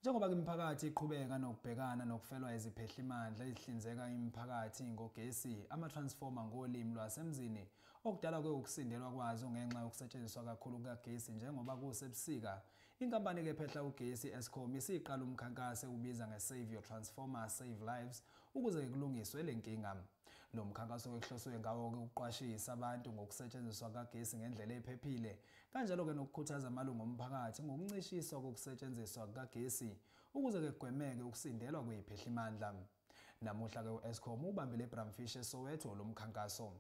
Njengoba imiphakathi iqhubeka nokubhekana nokufelwa iziphehlimandla ezihlinzeka imiphakathi ngogesi, ama-transformer ngolimi lwasemzini okudala ukusindelwa kwazo ngenxa yokusetshenziswa kakhulu kukagesi njengoba kusebusika. Inkampani kephehla ugesi Eskom isiqala umkhankaso ubiza nge-Save Your Transformer Save Lives ukuze kulungiswe le nkinga. Lo mkhankaso wekuhloswe ngawo ukuqwashisa abantu ngokusetshenziswa kagesi ngendlela ephephile, kanjalo ke nokukhuthaza amalungu omphakathi ngokuncishiswa kokusetshenziswa kagesi ukuze kugwemeke ukusindelwa kweziphehlimandla. Namuhla ke uEskom ubambile eBramfish eSoweto lo mkhankaso.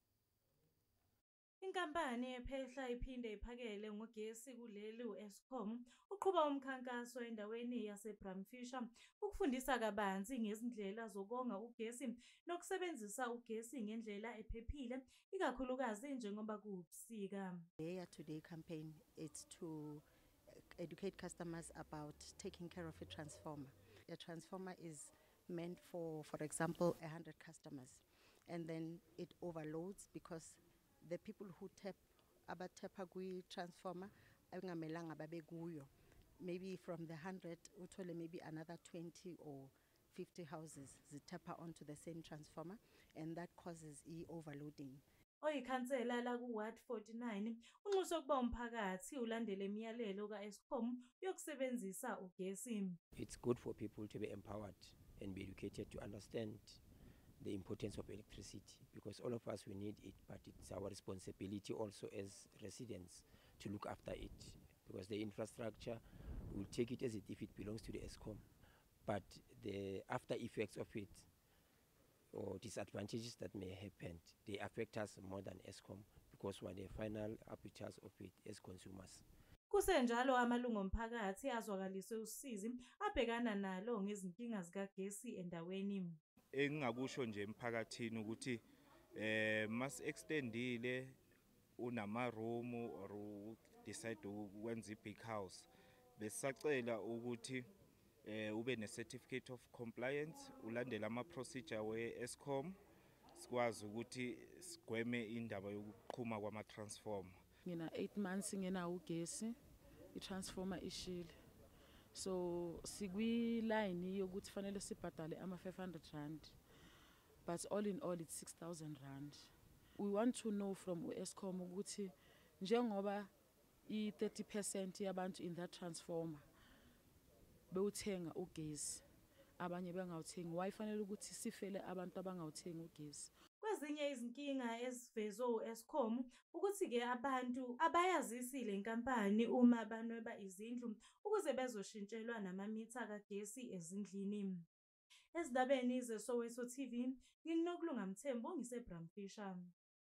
Inkampani ephehla iphinde iphakele ngogesi kuleli uEskom uqhuba umkhankaso endaweni yaseBramfish ukufundisa kabanzi ngezindlela zokonga ugesi nokusebenzisa ugesi ngendlela ephephile ikakhulukazi njengoba kuwubusika. The Today campaign is to educate customers about taking care of a transformer. A transformer is meant for example, 100 customers, and then it overloads because the people who abatapha kwi-transformer abangamelanga babe kuyo. Maybe from the 100 uthole maybe another 20 or 50 houses zitapha onto the same transformer, and that causes overloading. Oyikhansela la ku-Ward 49 unxusa ukuba umphakathi ulandele imiyalelo ka-Eskom yokusebenzisa ugesi. It's good for people to be empowered and be educated to understand the importance of electricity, because all of us we need it, but it's our responsibility also as residents to look after it, because the infrastructure will take it as if it belongs to the Eskom, but the after effects of it or disadvantages that may happen, they affect us more than Eskom, because we're the final arbiters of it as consumers. Kusenjalo amalungu omphakathi azwakalise usizi abhekana nalo ngezinkinga zikagesi endaweni. Engingakusho nje emphakathini ukuthi mas extendile unama room or decide ukwenza i-big house, besacela ukuthi ube ne certificate of compliance, ulandela ama procedure we-Eskom, sikwazi ukuthi sigweme indaba yokuqhuma kwama transformer. Ngina 8 months ngena ugesi, i-transformer ishile. So sigwi line yokuthi fanele sibhadale ama 500 rand, but all in all it's 6,000 rand. We want to know from Eskom ukuthi njengoba i-30% yabantu in that transformer bewuthenga ugesi, abanye bengawuthengi, why fanele ukuthi sifele abantu abangawuthengi ugesi? Kwezinye izinkinga ezivezwe uEskom ukuthi ke abantu abayazisi le nkampani uma banweba izindlu ukuze bezoshintshelwa namamitha kagesi ezindlini. Ezindabeni zeSoweto TV, nginokulunga Mthembu ngiseBramfish.